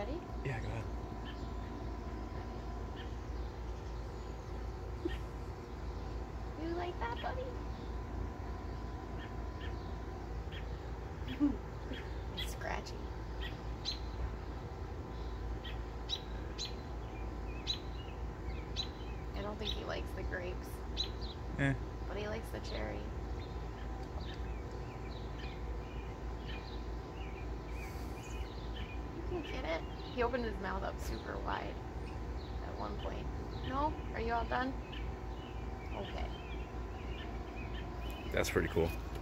Ready? Yeah, go ahead. You like that, buddy? It's scratchy. I don't think he likes the grapes, Eh. but he likes the cherry. You can get it. He opened his mouth up super wide at one point. No? Are you all done? Okay. That's pretty cool.